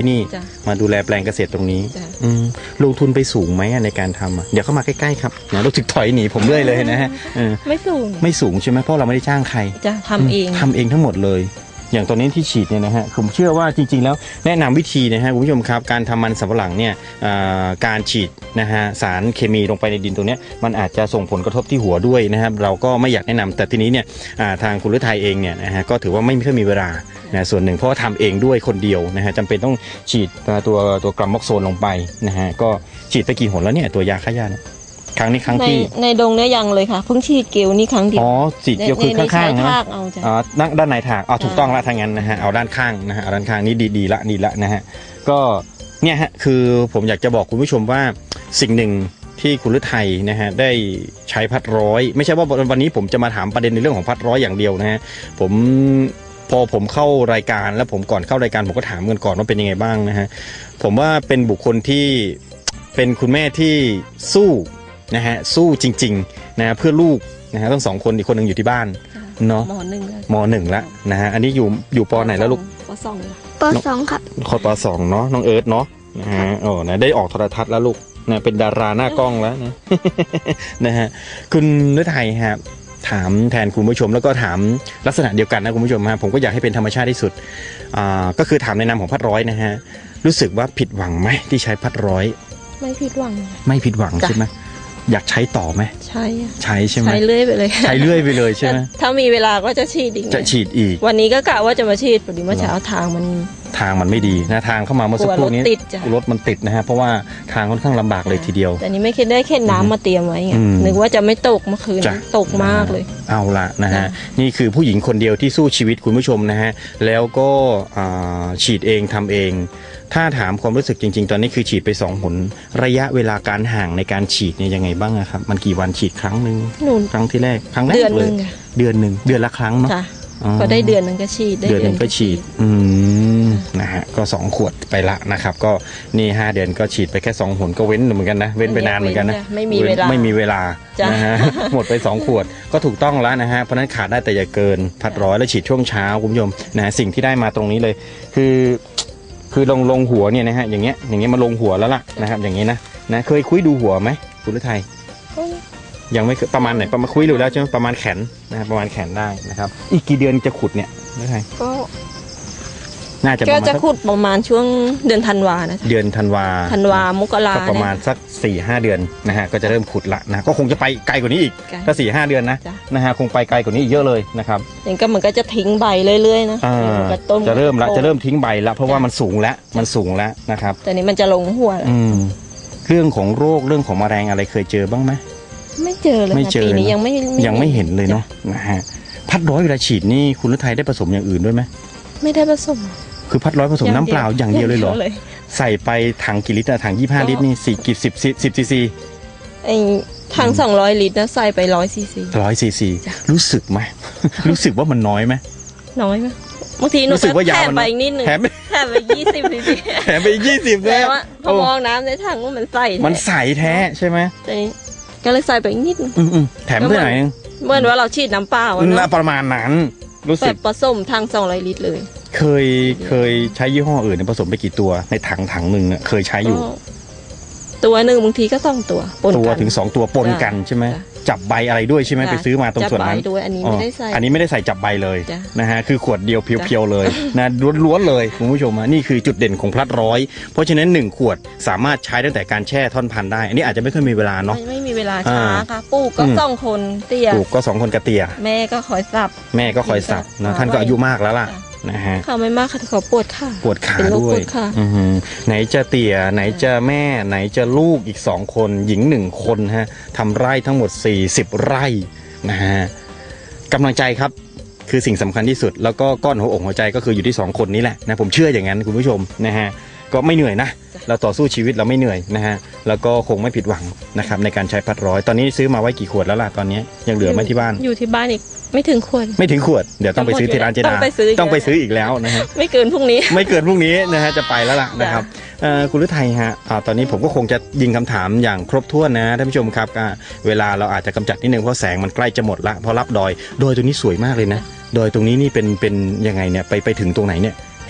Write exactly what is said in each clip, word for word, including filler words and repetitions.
นี่มาดูแลแปลงเกษตรตรงนี้ลงทุนไปสูงไหมในการทำเดี๋ยวเข้ามาใกล้ๆครับนะรู้สึกถอยหนีผมเรื่อยเลยนะฮะไม่สูงไม่สูงใช่ไหมเพราะเราไม่ได้จ้างใครจะทำเองทำเองทั้งหมดเลยอย่างตัวนี้ที่ฉีดเนี่ยนะฮะผมเชื่อว่าจริงๆแล้วแนะนำวิธีนะฮะคุณผู้ชมครับการทำมันสำปะหลังเนี่ยการฉีดนะฮะสารเคมีลงไปในดินตรงนี้มันอาจจะส่งผลกระทบที่หัวด้วยนะครับเราก็ไม่อยากแนะนำแต่ทีนี้เนี่ยทางคุณฤทัยเองเนี่ยนะฮะก็ถือว่าไม่ค่อยมีเวลานะส่วนหนึ่งเพราะว่าทำเองด้วยคนเดียวนะฮะจำเป็นต้องฉีดตัวตัวกรัมม็อกโซนลงไปนะฮะก็ฉีดไปกี่หนแล้วเนี่ยตัวยาฆ่าหญ้าเนี่ยครั้งนี้ครั้งที่ในดงเนี่ยยังเลยค่ะเพิ่งฉีดเกลียวนี่ครั้งเดียวอ๋อฉีดเกลียวคือข้างๆนะอ๋อด้านในถากอ๋อถูกต้องละทางนั้นนะฮะเอาด้านข้างนะฮะเอาด้านข้างนี่ดีๆละดีละนะฮะก็เนี่ยฮะคือผมอยากจะบอกคุณผู้ชมว่าสิ่งหนึ่งที่คุณฤทัยนะฮะได้ใช้พัดร้อยไม่ใช่ว่าวันนี้ผมจะมาถามประเด็นในเรื่องของพัดร้อยอย่างเดียวนะฮะผมพอผมเข้ารายการแล้วผมก่อนเข้ารายการผมก็ถามกันก่อนว่าเป็นยังไงบ้างนะฮะผมว่าเป็นบุคคลที่เป็นคุณแม่ที่สู้นะฮะสู้จริงๆนะเพื่อลูกนะฮะทั้งสองคนอีกคนหนึ่งอยู่ที่บ้านเนาะมหนึ่งมหนึ่งแล้วนะฮะอันนี้อยู่อยู่ปไหนแล้วลูกปสองปสองครับขอปสองเนาะน้องเอิร์ธเนาะนะฮะโอ้นะได้ออกโทรทัศน์แล้วลูกนะเป็นดาราหน้ากล้องแล้วนะนะฮะคุณฤทัยฮะถามแทนคุณผู้ชมแล้วก็ถามลักษณะเดียวกันนะคุณผู้ชมฮะผมก็อยากให้เป็นธรรมชาติที่สุดอ่าก็คือถามในนามของพัดร้อยนะฮะรู้สึกว่าผิดหวังไหมที่ใช้พัดร้อยไม่ผิดหวังไม่ผิดหวังใช่ไหมอยากใช้ต่อไหมใช่ใช้ใช่ไหมใช้เรื่อยไปเลยใช้เรื่อยไปเลยใช่ไหมถ้ามีเวลาก็จะฉีดอีกจะฉีดอีกวันนี้ก็กะว่าจะมาฉีดพอดีเมื่อเช้าทางมันทางมันไม่ดีนะทางเข้ามาเมื่อสักครู่นี้รถมันติดนะฮะเพราะว่าทางค่อนข้างลำบากเลยทีเดียวแต่นี้ไม่คิดได้แค่น้ำมาเตรียมไว้ไงนึกว่าจะไม่ตกเมื่อคืนตกมากเลยเอาละนะฮะนี่คือผู้หญิงคนเดียวที่สู้ชีวิตคุณผู้ชมนะฮะแล้วก็ฉีดเองทำเองถ้าถามความรู้สึกจริงๆตอนนี้คือฉีดไปสองหนระยะเวลาการห่างในการฉีดเนี่ยยังไงบ้างครับมันกี่วันฉีดครั้งหนึ่งครั้งที่แรกครั้งแรกเลยเดือนหนึ่งเดือนละครั้งเนาะก็ได้เดือนนึงก็ฉีดเดือนนึงก็ฉีดอืมนะฮะก็สองขวดไปละนะครับก็นี่ห้าเดือนก็ฉีดไปแค่สองหนก็เว้นเหมือนกันนะเว้นไปนานเหมือนกันนะไม่มีเวลาไม่มีเวลานะฮะหมดไปสองขวดก็ถูกต้องแล้วนะฮะเพราะนั้นขาดได้แต่อย่าเกินพัดร้อยแล้วฉีดช่วงเช้าคุณผู้ชมนะสิ่งที่ได้มาตรงนี้เลยคือคือลงลงหัวเนี่ยนะฮะอย่างเงี้ยอย่างเงี้ยมาลงหัวแล้วล่ะนะครับอย่างงี้นะนะเคยคุยดูหัวไหมคุณฤทัยยังไม่ประมาณไหนประมาณคุยดูแล้วใช่ไหมประมาณแขนนะครับประมาณแขนได้นะครับอีกกี่เดือนจะขุดเนี่ยฤทัยก็น่าจะก็จะขุดประมาณช่วงเดือนธันวานะเดือนธันวาธันวามกราประมาณสักสี่ห้าเดือนนะฮะก็จะเริ่มขุดละนะก็คงจะไปไกลกว่านี้อีกถ้าสี่ห้าเดือนนะนะฮะคงไปไกลกว่านี้อีกเยอะเลยนะครับอย่างก็เหมือนก็จะทิ้งใบเรื่อยๆนะจะเริ่มละจะเริ่มทิ้งใบละเพราะว่ามันสูงแล้วมันสูงแล้วนะครับแต่นี้มันจะลงหัวเรื่องของโรคเรื่องของแมลงอะไรเคยเจอบ้างไหมไม่เจอเลยไม่เจอปีนี้ยังไม่ยังไม่เห็นเลยเนาะนะฮะพัดร้อยเวลาฉีดนี่คุณฤทัยได้ผสมอย่างอื่นด้วยไหมไม่ได้ผสมคือพัดร้อยผสมน้ำเปล่าอย่างเดียวเลยเหรอใส่ไปถังกี่ลิตรถังยี่สิบห้าลิตรนี่สี่กี่สิบสิบซีซีไอ้ถังสองร้อยลิตรนะใส่ไปร้อยซีซีร้อยซีซีรู้สึกไหมรู้สึกว่ามันน้อยไหมน้อยไหมบางทีหนูแถมไปอีกนิดนึงแถมไปยี่สิบซีซีแถมไปอีกยี่สิบเลยว่าพอมองน้ำในถังว่ามันใสมันใสแท้ใช่ไหมก็เลยใส่ไปอีกนิดนึงแถมเท่าไหร่นึงเหมือนว่าเราฉีดน้ำเปล่าน่าประมาณนั้นรู้สึกผสมทางสองร้อยลิตรเลยเคยเคยใช้ยี่ห้ออื่นผสมไปกี่ตัวในถังถังหนึ่งเคยใช้อยู่ตัวหนึ่งบางทีก็สองตัวตัวถึงสองตัวปนกันใช่ไหมจับใบอะไรด้วยใช่ไหมไปซื้อมาตรงส่วนนั้นอันนี้ไม่ได้ใส่อันนี้ไม่ได้ใส่จับใบเลยนะฮะคือขวดเดียวเพียวๆเลยนะล้วนๆเลยคุณผู้ชมนี่คือจุดเด่นของพลัดร้อยเพราะฉะนั้นหนึ่งขวดสามารถใช้ตั้งแต่การแช่ท่อนพันธุ์ได้อันนี้อาจจะไม่ค่อยมีเวลาเนาะไม่มีเวลาช้าค่ะปลูกก็สองคนเตี้ยปลูกก็สองคนกระเตี้ยแม่ก็คอยสับแม่ก็คอยสับนะท่านก็อายุมากแล้วล่ะนะฮะเขาไม่มากค่ะเขาปวดขาปวดขาด้วยไหนจะเตี่ยไหนจะแม่ไหนจะลูกอีกสองคนหญิงหนึ่งคนฮะทำไร่ทั้งหมดสี่สิบไร่นะฮะกำลังใจครับคือสิ่งสำคัญที่สุดแล้วก็ก้อนหัวอกหัวใจก็คืออยู่ที่สองคนนี้แหละนะผมเชื่ออย่างนั้นคุณผู้ชมนะฮะก็ไม่เหนื่อยนะเราต่อสู้ชีวิตเราไม่เหนื่อยนะฮะแล้วก็คงไม่ผิดหวังนะครับในการใช้พัดร้อยตอนนี้ซื้อมาไว้กี่ขวดแล้วล่ะตอนนี้ยังเหลือไหมที่บ้านอยู่ที่บ้านอีกไม่ถึงขวดไม่ถึงขวดเดี๋ยวต้องไปซื้อที่ร้านเจดาต้องไปซื้ออีกแล้วนะฮะไม่เกินพรุ่งนี้ไม่เกินพรุ่งนี้นะฮะจะไปแล้วล่ะนะครับคุณฤทัยฮะตอนนี้ผมก็คงจะยิงคำถามอย่างครบถ้วนนะท่านผู้ชมครับเวลาเราอาจจะกำจัดนิดนึงเพราะแสงมันใกล้จะหมดละเพราะรับดอยดอยตรงนี้สวยมากเลยนะดอยตรงนี้นี่เป็นเป็นยังไงเนี่ยไปไปถึงตรงไหนเนี่ยเ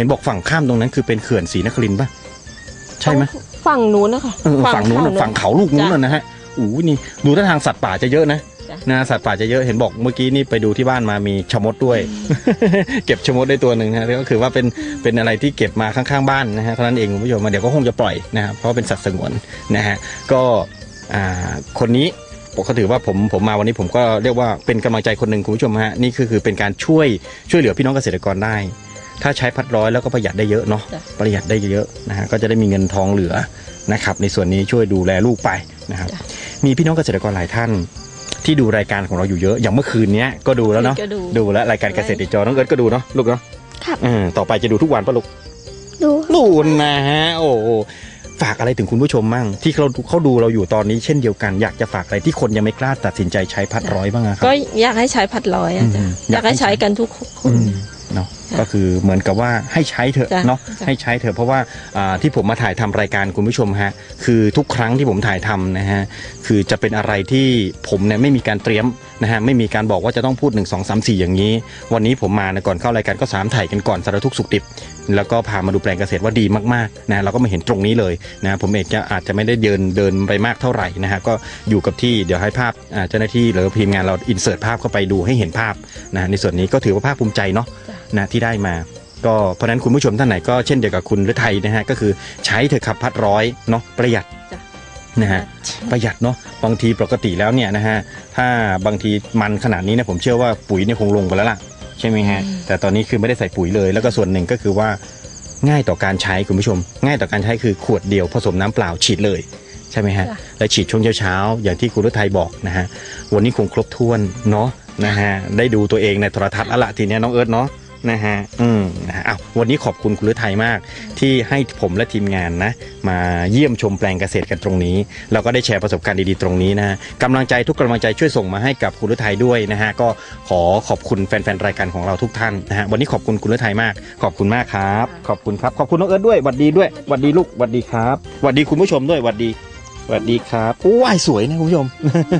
ห็นบอกฝั่งข้ามตรงนั้นคือเป็นเขื่อนศรีนครินทร์ป่ะใช่ไหมฝั่งนู้นนะคะฝั่งนู้นฝั่งเขาลูกนู้นนะฮะอู้นี่ดูท่าทางสัตว์ป่าจะเยอะนะนะสัตว์ป่าจะเยอะเห็นบอกเมื่อกี้นี่ไปดูที่บ้านมามีชะมดด้วย เก็บชะมดได้ตัวหนึ่งนะก็คือว่าเป็นเป็นอะไรที่เก็บมาข้างๆบ้านนะฮะเท่านั้นเองคุณผู้ชมมาเดี๋ยวก็คงจะปล่อยนะครับเพราะเป็นสัตว์สงวนนะฮะก็คนนี้ผมก็ถือว่าผมผมมาวันนี้ผมก็เรียกว่าเป็นกำลังใจคนหนึ่งคุณผู้ชมฮะนี่คือคือเป็นการช่วยช่วยเหลือพี่น้องเกษตรกรได้ถ้าใช้พัดร้อยแล้วก็ประหยัดได้เยอะเนาะประหยัดได้เยอะนะฮะก็จะได้มีเงินทองเหลือนะครับในส่วนนี้ช่วยดูแลลูกไปนะครับมีพี่น้องเกษตรกรหลายท่านที่ดูรายการของเราอยู่เยอะอย่างเมื่อคืนนี้ก็ดูแล้วเนาะดูแล้วรายการเกษตรติดจอน้องเอิร์ธก็ดูเนาะลูกเนาะครับอืมต่อไปจะดูทุกวันป่ะลูกดูดูนะฮะโอ้ฝากอะไรถึงคุณผู้ชมมั่งที่เขาเขาดูเราอยู่ตอนนี้เช่นเดียวกันอยากจะฝากอะไรที่คนยังไม่กล้าตัดสินใจใช้พัดร้อยบ้างครับก็อยากให้ใช้พัดร้อยอยากให้ใช้กันทุกคนเนาะก็คือเหมือนกับว่าให้ใช้เถอะเนาะให้ใช้เถอะเพราะว่าที่ผมมาถ่ายทำรายการคุณผู้ชมฮะคือทุกครั้งที่ผมถ่ายทำนะฮะคือจะเป็นอะไรที่ผมเนี่ยไม่มีการเตรียมนะฮะไม่มีการบอกว่าจะต้องพูดหนึ่งสองสามสี่อย่างนี้วันนี้ผมมานะก่อนเข้ารายการก็สามถ่ายกันก่อนสารทุกสุขดิบแล้วก็พามาดูแปลงเกษตรว่าดีมากๆนะเราก็มาเห็นตรงนี้เลยนะผมเองจะอาจจะไม่ได้เดินเดินไปมากเท่าไหร่นะฮะก็อยู่กับที่เดี๋ยวให้ภาพเจ้าหน้าที่หรือทีมงานเราอินเสิร์ตภาพเข้าไปดูให้เห็นภาพนะในส่วนนี้ก็ถือว่าภาคภูมิใจเนาะนะที่ได้มาก็เพราะนั้นคุณผู้ชมท่านไหนก็เช่นเดียวกับคุณฤทัยนะฮะก็คือใช้เถอะครับพัดร้อยเนาะประหยัดนะฮะประหยัดเนาะบางทีปกติแล้วเนี่ยนะฮะถ้าบางทีมันขนาดนี้นะผมเชื่อว่าปุ๋ยเนี่ยคงลงไปแล้วล่ะใช่ไหมฮะแต่ตอนนี้คือไม่ได้ใส่ปุ๋ยเลยแล้วก็ส่วนหนึ่งก็คือว่าง่ายต่อการใช้คุณผู้ชมง่ายต่อการใช้คือขวดเดียวผสมน้ำเปล่าฉีดเลยใช่ไหมฮะและฉีดช่วงเช้าๆอย่างที่คุณฤทัยบอกนะฮะวันนี้คงครบถ้วนเนาะนะฮะได้ดูตัวเองในโทรทัศน์แล้วละทีนี้น้องเอิร์ธเนาะนะฮะอืมนะฮะอ้าววันนี้ขอบคุณคุณฤทัยมากที่ให้ผมและทีมงานนะมาเยี่ยมชมแปลงเกษตรกันตรงนี้เราก็ได้แชร์ประสบการณ์ดีๆตรงนี้นะกำลังใจทุกกำลังใจช่วยส่งมาให้กับคุณฤทัยด้วยนะฮะก็ขอขอบคุณแฟนๆรายการของเราทุกท่านนะฮะวันนี้ขอบคุณคุณฤทัยมากขอบคุณมากครับขอบคุณครับขอบคุณน้องเอิร์ธด้วยหวัดดีด้วยหวัดดีลูกหวัดดีครับหวัดดีคุณผู้ชมด้วยหวัดดีหวัดดีครับโอ้ยสวยนะคุณผู้ชม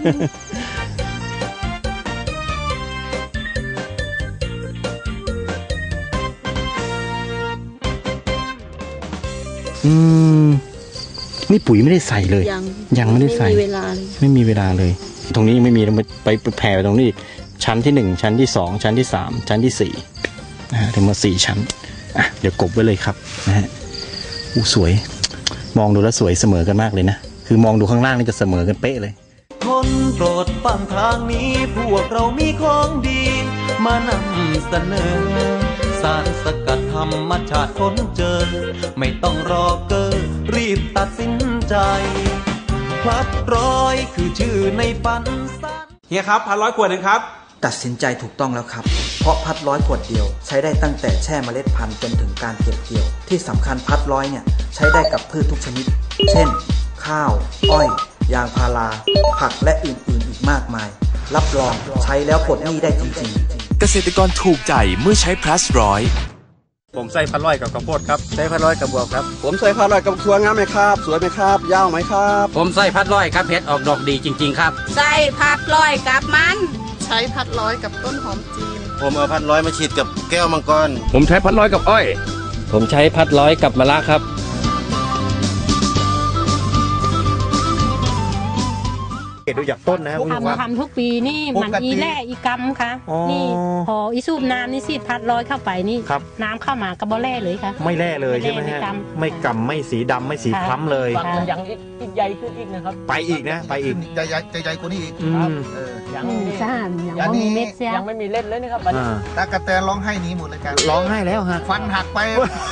อืมนี่ปุ๋ยไม่ได้ใส่เลยยังยังไม่ได้ใส่ไม่มีเวลาไม่มีเวลาเลยตรงนี้ยังไม่มีไปแผ่ไปตรงนี้ชั้นที่หนึ่งชั้นที่สองชั้นที่สามชั้นที่สี่นะฮะถึงมาสี่ชั้นอ่ะเดี๋ยวกบไว้เลยครับนะฮะอู้สวยมองดูแล้วสวยเสมอกันมากเลยนะคือมองดูข้างล่างนี่จะเสมอกันเป๊ะเลยคนโปรดฟังทางนี้พวกเรามีของดีมานำเสนอสารสกัดธรรมชาติค้นเจอไม่ต้องรอเกอรีบตัดสินใจพลัดร้อยคือชื่อในฝันสั้นเฮียครับพัดร้อยขวดนึงครับตัดสินใจถูกต้องแล้วครับเพราะพัดร้อยขวดเดียวใช้ได้ตั้งแต่แช่เมล็ดพันธุ์จนถึงการเก็บเกี่ยวที่สำคัญพัดร้อยเนี่ยใช้ได้กับพืชทุกชนิดเช่นข้าวอ้อยยางพาราผักและอื่นๆอีกมากมายรับรองใช้แล้วปลดหนี้ได้จริงๆเกษตรกรถูกใจเมื่อใช้พลัสร้อยผมใส่พัดร้อยกับข้าวโพดครับใส่พัดร้อยกับบวบครับผมใส่พัดร้อยกับถั่วงามไหมครับสวยไหมครับยาวไหมครับผมใส่พัดร้อยครับเพชรออกดอกดีจริงๆครับใส่พัดร้อยกับมันใช้พัดร้อยกับต้นหอมจีนผมเอาพัดร้อยมาฉีดกับแก้วมังกรผมใช้พัดร้อยกับอ้อยผมใช้พัดร้อยกับมะระครับดูจากต้นนะทำทำทุกปีนี่มันอีแร่อีกำค่ะนี่พออีสูบน้ำนี่ซีดพัดร้อยเข้าไปนี่น้ำเข้ามากระบอกแร่เลยค่ะไม่แร่เลยใช่ไหมฮะไม่กำไม่สีดำไม่สีคล้ำเลยยังอีกใหญ่ขึ้นอีกนะครับไปอีกนะไปอีกใหญ่ใหญ่ใหญ่กว่านี้อีกยังซ่านยังไม่มีเม็ดเสียยังไม่มีเล็ดเลยนะครับตากระแตร้องไห้หนีหมดเลยกันร้องไห้แล้วฮะฟันหักไป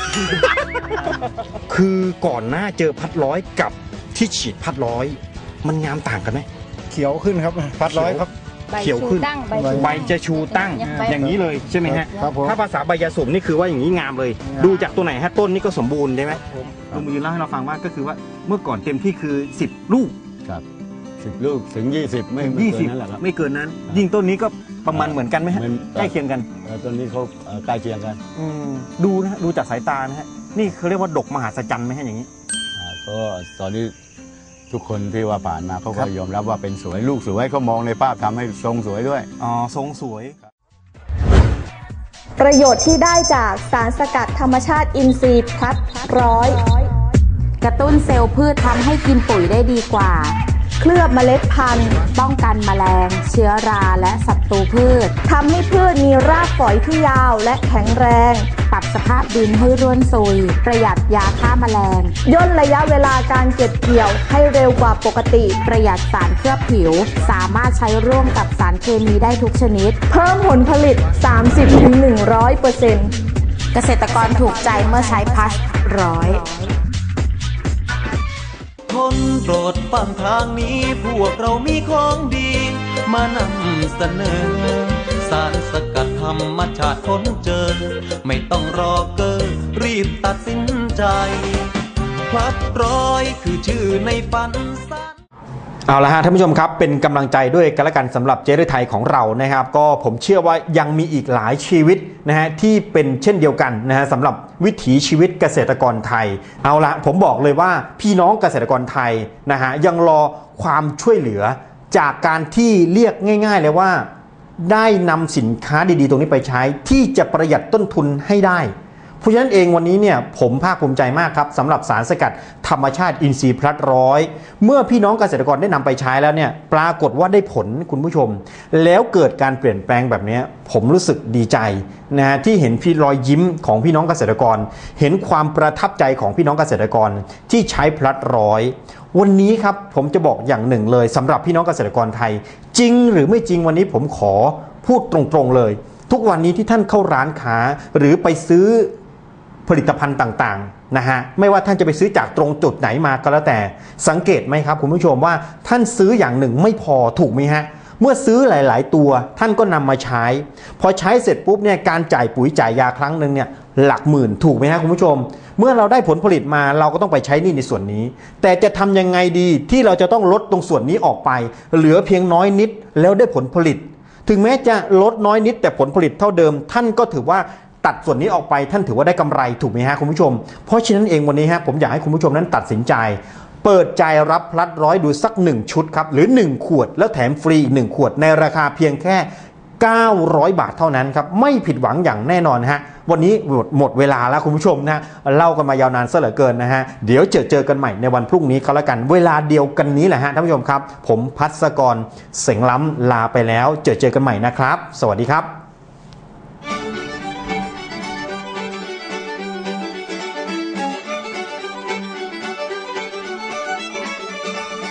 คือก่อนหน้าเจอพัดร้อยกับที่ฉีดพัดร้อยมันงามต่างกันไหมเขียวขึ้นครับพัดร้อยครับเขียวขึ้นใบจะชูตั้งอย่างนี้เลยใช่ไหมฮะถ้าภาษาใบยาสูบนี่คือว่าอย่างนี้งามเลยดูจากตัวไหนฮะต้นนี่ก็สมบูรณ์ใช่ไหมลุงมือเล่าให้เราฟังว่าก็คือว่าเมื่อก่อนเต็มที่คือสิบลูกครับสิบลูกถึงยี่สิบไม่ยี่สิบไม่เกินนั้นยิ่งต้นนี้ก็ประมาณเหมือนกันไหมฮะใกล้เคียงกันต้นนี้เขาใกล้เคียงกันดูนะดูจากสายตานะฮะนี่เขาเรียกว่าดกมหาศจรรย์ไหมฮะอย่างนี้ก็ตอนนี้ทุกคนที่ว่าผ่านมาเขาก็ยอมรับว่าเป็นสวยลูกสวยเขามองในภาพทำให้ทรงสวยด้วยอ๋อทรงสวยประโยชน์ที่ได้จากสารสกัดธรรมชาติอินทรีย์พลัดร้อยกระตุ้นเซลล์พืชทำให้กินปุ๋ยได้ดีกว่าเคลือบเมล็ดพันธุ์ป้องกันแมลงเชื้อราและศัตรูพืชทำให้พืชมีรากฝอยที่ยาวและแข็งแรงปรับสภาพดินให้ร่วนซุยประหยัดยาฆ่าแมลงย่นระยะเวลาการเก็บเกี่ยวให้เร็วกว่าปกติประหยัดสารเคลือบผิวสามารถใช้ร่วมกับสารเคมีได้ทุกชนิดเพิ่มผลผลิต สามสิบถึงหนึ่งร้อยเปอร์เซ็นต์เกษตรกรถูกใจเมื่อใช้พัสร้อยคนโปรดฟังทางนี้พวกเรามีของดีมานำเสนอสารสกัดธรรมชาติค้นเจอไม่ต้องรอเกอรีบตัดสินใจพลัดร้อยคือชื่อในฝันเอาละฮะท่านผู้ชมครับเป็นกำลังใจด้วยกันละกันสำหรับเจ๊ฤทัยของเรานะครับก็ผมเชื่อว่ายังมีอีกหลายชีวิตนะฮะที่เป็นเช่นเดียวกันนะฮะสำหรับวิถีชีวิตเกษตรกรไทยเอาละผมบอกเลยว่าพี่น้องเกษตรกรไทยนะฮะยังรอความช่วยเหลือจากการที่เรียกง่ายๆเลยว่าได้นำสินค้าดีๆตรงนี้ไปใช้ที่จะประหยัดต้นทุนให้ได้เพราะฉะนั้นเองวันนี้เนี่ยผมภาคภูมิใจมากครับสำหรับสารสกัดธรรมชาติอินทรีย์พลัดร้อยเมื่อพี่น้องเกษตรกรได้นำไปใช้แล้วเนี่ยปรากฏว่าได้ผลคุณผู้ชมแล้วเกิดการเปลี่ยนแปลงแบบนี้ผมรู้สึกดีใจนะฮะที่เห็นพี่รอยยิ้มของพี่น้องเกษตรกรเห็นความประทับใจของพี่น้องเกษตรกรที่ใช้พลัดร้อยวันนี้ครับผมจะบอกอย่างหนึ่งเลยสำหรับพี่น้องเกษตรกรไทยจริงหรือไม่จริงวันนี้ผมขอพูดตรงๆเลยทุกวันนี้ที่ท่านเข้าร้านค้าหรือไปซื้อผลิตภัณฑ์ต่างๆนะฮะไม่ว่าท่านจะไปซื้อจากตรงจุดไหนมาก็แล้วแต่สังเกตไหมครับคุณผู้ชมว่าท่านซื้ออย่างหนึ่งไม่พอถูกไหมฮะเมื่อซื้อหลายๆตัวท่านก็นำมาใช้พอใช้เสร็จปุ๊บเนี่ยการจ่ายปุ๋ยจ่ายยาครั้งหนึ่งเนี่ยหลักหมื่นถูกไหมฮะคุณผู้ชมเมื่อเราได้ผลผลิตมาเราก็ต้องไปใช้นี่ในส่วนนี้แต่จะทำยังไงดีที่เราจะต้องลดตรงส่วนนี้ออกไปเหลือเพียงน้อยนิดแล้วได้ผลผลิตถึงแม้จะลดน้อยนิดแต่ผลผลิตเท่าเดิมท่านก็ถือว่าตัดส่วนนี้ออกไปท่านถือว่าได้กำไรถูกไหมฮะคุณผู้ชมเพราะฉะนั้นเองวันนี้ฮะผมอยากให้คุณผู้ชมนั้นตัดสินใจเปิดใจรับพลัดร้อยดูสักหนึ่งชุดครับหรือหนึ่งขวดแล้วแถมฟรีอีกหนึ่งขวดในราคาเพียงแค่เก้าร้อยบาทเท่านั้นครับไม่ผิดหวังอย่างแน่นอนฮะวันนี้หมดหมดเวลาแล้วคุณผู้ชมนะเล่ากันมายาวนานซะเหลือเกินนะฮะเดี๋ยวเจอเจอกันใหม่ในวันพรุ่งนี้เขาละกันเวลาเดียวกันนี้แหละฮะท่านผู้ชมครับผมภัสกรเสงล้ำลาไปแล้วเจอเจอกันใหม่นะครับสวัสดีครับ